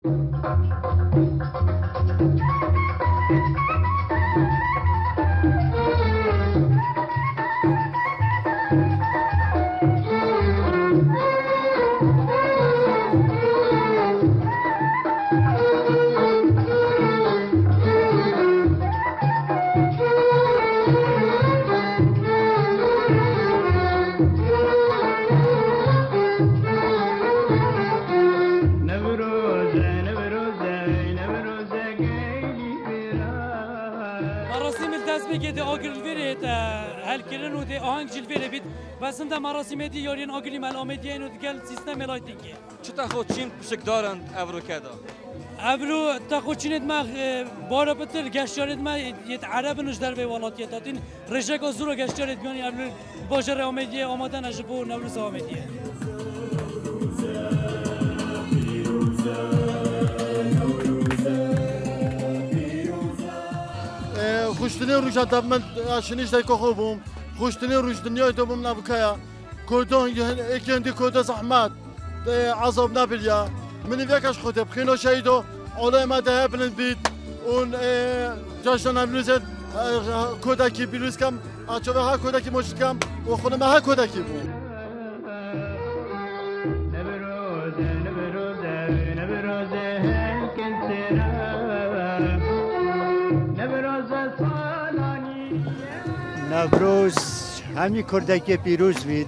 بس انت مراسم دیارین آگلی مال آمدی اینو دیگه سیستم لایتینگه چه تخوچین پشک دارند ابرو کدا ابرو تخوچینت ما بارا بتر گشتارت ما یت عرب نش در به ولاتیت دادین رشک زورو گشتارت بیانی ابرو باجر آمدی آماده نشبو نوروز آمدی خوشتنی روشات من شنیش دای خوبم خوشتنی روش دنیای تو بم نبکیا کودان یکندی کودا زحمت عذاب نبلیا من فيكش خود بخينو شهيدو على ما ذهبنا البيت اون جاشن نبلوزت کودا کی بیروز کم اچو ها کودا کی مشت کم و خود ما ها کودا کی بود نوروز همی کردکی پیروز بید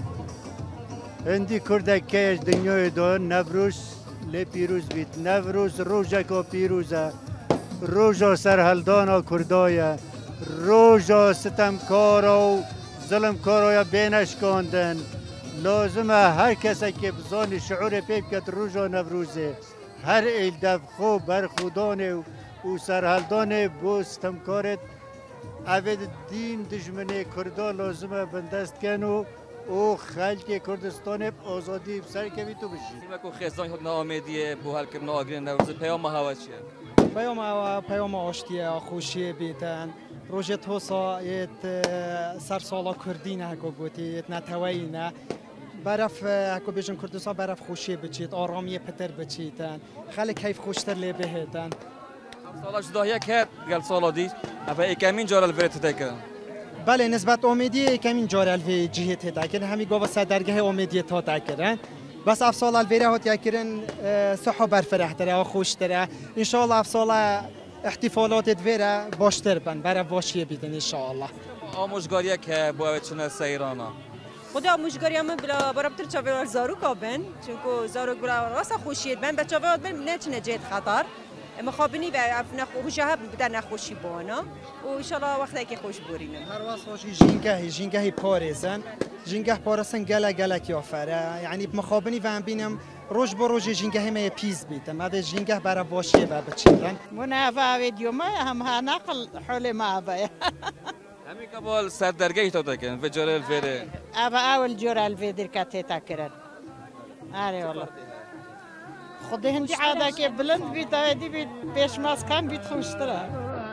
هندی کردکیش دنیای دو نوروز لی پیروز بید نوروز روزکا پیروزه روزا سرهلدانا کردایه روزا ستمکارا و ظلمکارا بینش کندن لازمه هر کسی که بزانی شعور پیب کد روزا نوروزه هر ایل دف خوب هر خودانه و سرهلدانه بو ستمکارت اوید دین دشمنی کردا لازمه بندست کنو او خلق کردستان آزادی بسر که تو بشی. تیمه کو خیزان خود ناامیدیه بو حل کردن آگرین نوروز پیام هوا چیه؟ پیام آشتیه خوشی بیتن روزت توسا یت سر سالا کردی نه گوگوتی یت نتوایی نه برف اکو بیشتر کردستان برف خوشی بچید آرامی پتر بچیدن خاله کیف خوشتر لی بهتن. سالا جداهیه کرد قال سالا دی ابا ایکامین جار الفرت تکن. بله نسبت امیدی کمین جار الفی جهت تکن همی گاو صدرگاه امیدی تا تکرن بس افسال الفیره هات یکرن صحه برفرح تره خوش تره ان شاء الله افسال احتفالات دوره باشتر بن برای واشیه بیدن ان شاء الله. آموزگاریه که باید چنه سیرانا. خدا آموزگاری هم بلا برابر چاویار زارو کابن چونکو زارو بلا راست خوشیت بن بچه واد بن نه چنه جهت خطر. مخابنی و خوشها بدن نخوشی بانا و ان شاء الله وقتی که خوش بورینم هر وقت خوشی جینگه پارسن جینگه پارسن گله کیافره یعنی مخابنی و هم بینم روز با روز جینگه می پیز بیتم مد جینگه برای واشیه و بچیدن منافع ویدیو ما هم ها نقل حول ما با همین قبل سردرگاهی تو دکن و جور الفیره اول جور الفیدر کتی تکرد آره والله خودی هندی عاده که بلند بیت آیدی بیت پیش ماسکان بیت خوشتره.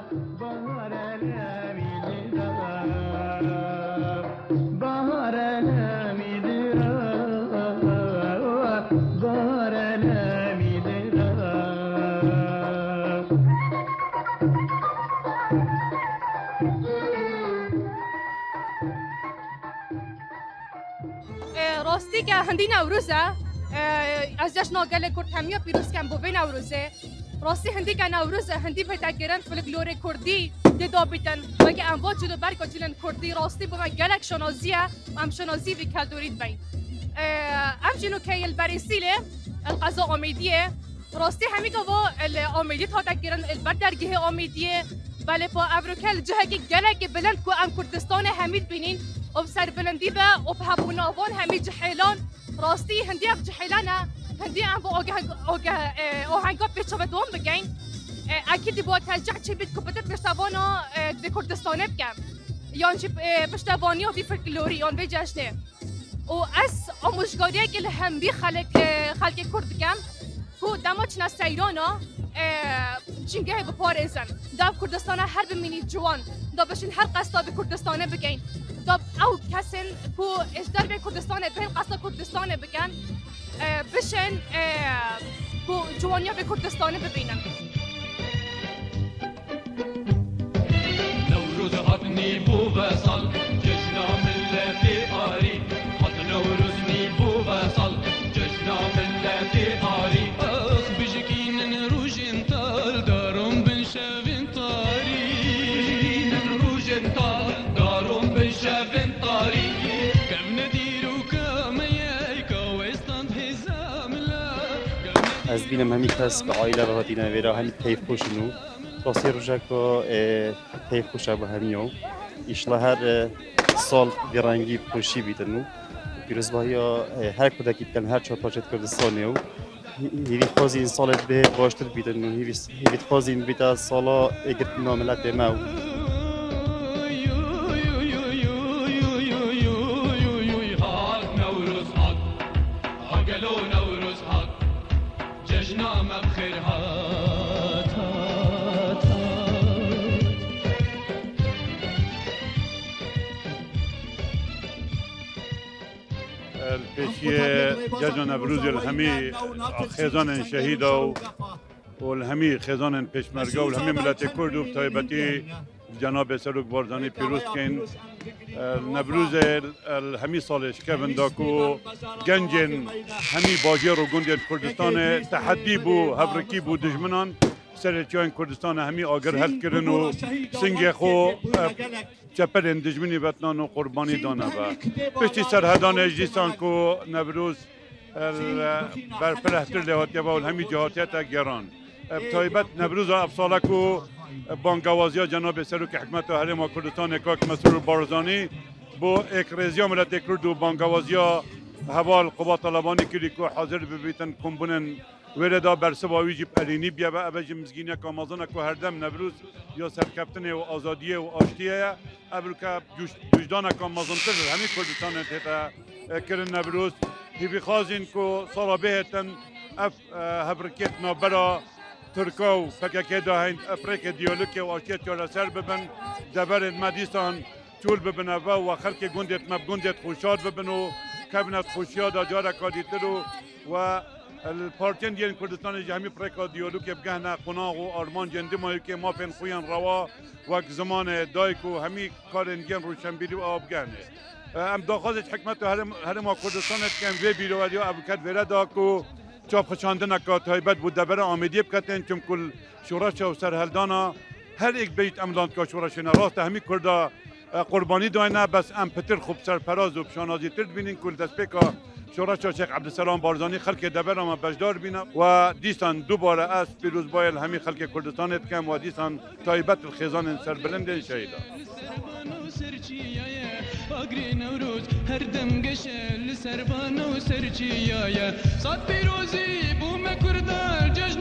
راستی که هندی نوروزه از جشن آگل کرد همیا پیروز کن بو بین نوروزه راستی هندی که نوروزه هندی پیدا گرن فولکلور کردی دیدا بیتن مگه انواع جلو برگ جلن کردی راستی بو من گلک شنازیه هم شنازی بی کلدورید بین هم جنو که البرسیله القضا آمیدیه راستی همی که با آمیدی تا گرن البر درگه آمیدیه بله با افروکل جهه که گلک بلند که ام کردستان همید بینین اب سر بلندی با اب هبوناوان همی جحیلان راستی هندی اف جحیلانه هندی ام با آهنگا پیچه دوم بگین اکیدی با ترجع چی بید که بده پشتوانا دی کردستانه بگم یان چی پشتوانی و بی فلکلوری یان بی جشنه و از آموزگاریه که هندی خلق کرد بگم که دما چنا سیرانا جنگه بپارزن داب کردستانه هر بمینی جوان داب بشین هر قصدا به کردستانه بگین داب او کسین که اجدار به کردستانه به قصدا کردستانه بگن بشن کو جوانیا به کردستان ببینن. نوروز هاتنی بو وصل جشنا ملتی آری هات نوروز نی بو وصل جشنا ملتی آری اخ بجکینن روژن تال دارم بن شوین تاری بجکینن روژن تال دارم بن شوین تاری کم ندیرو کامیای کوستان حزام لا از بینم همی کس به عائله و هاتینا ویرا همی تیف خوشنو راستی روزا که تیف خوشه به همیو ایشلا هر سال درنگی خوشی بیتنو پیروزبایی هر کودکی کن هر چهار پاچت کردستانیو هیوی خوازی این سالت به باشتر بیتنو هیوی خوازی این بیتا سالا اگرت ناملت ماو البشية جزء نبروز الهمي خزان شهيدا والهمي خزان پشمرگا والهمي ملت كرد وبطيبتي جناب سروک بارزانی پیروز کن نبروز الهمی سالش کبن داکو گنجن همی باجی رو گندن کردستان تحدی بو هبرکی بو دجمنان سرچیان کردستان همی آگر هست کرن و سنگ خو چپرن دجمنی بطنان و قربانی دانه با پشتی سرحدان اجلیسان کو نبروز برپرهتر لحاتی با الهمی جهاتیت گران طایبت نبروز افساله کو بانگوازی جناب سروک حکمت و حرم کردستان کاک مسرور بارزانی با اکرزیا ملت کرد و بانگوازی حوال قوات طالبانی کلی که حاضر ببیتن کمبونن وردا برسواوی جیب الینی بیا و ابج مزگینه کامازن که هر دم نبروز یا سرکپتن و آزادیه و آشتیه ابل که وجدان کامازن تر همین کردستان تا کرن نبروز هیوی خازین که سالا بهتن اف هبرکت نابرا ترکاو فکر داهند افریقا دیالوگ و آشتیت یا سر ببن دبر مدیسان چول ببن و خلق گندت مبگندت خوشاد ببن و کابینت خوشیاد آجار کادیترو و الپارتین دیان کردستان جهمی افریقا دیالوگ بگهنه قناغ و آرمان جنده مایی که ما پن خویان روا و زمان دایک و همی کارن دیان روشنبیری و آب گهنه ام داخازش حکمت و هرما کردستان کم وی بیروادی و ابوکت ویره داکو چاپ خشاندن که تایبت بود دبر آمدی بکتن چون کل شورش و سرهلدانا هر یک بیت املاند که شورش راست همی کرده قربانی داینه بس ام پتر خوب سرپراز و پشانازی تر بینین کل دست پیکا شورش شیخ عبدالسلام بارزانی خلق دبر ما بجدار بینه و دیسان دوباره از پیروز بایل همی خلق کردستانت کم و دیسان تایبت الخیزان سربلند شهیده آگری نوروز هر دم گشه لسربان و سرچیایه صد پیروزی بوم کردار